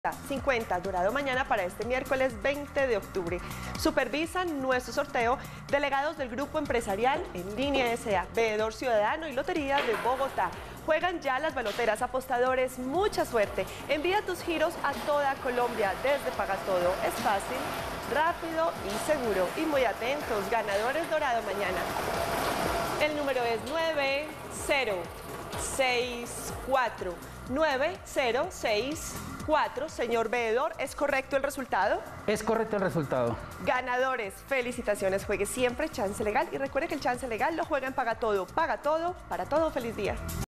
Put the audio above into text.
50 Dorado mañana para este miércoles 20 de octubre. Supervisan nuestro sorteo delegados del Grupo Empresarial En Línea S.A., Veedor Ciudadano y Lotería de Bogotá. Juegan ya las baloteras, apostadores, mucha suerte. Envía tus giros a toda Colombia desde Pagatodo. Es fácil, rápido y seguro. Y muy atentos, ganadores Dorado mañana. El número es 9064. 9064. Señor Veedor, ¿es correcto el resultado? Es correcto el resultado. Ganadores, felicitaciones. Juegue siempre Chance Legal y recuerde que el Chance Legal lo juega en Pagatodo. Paga todo, para todo, feliz día.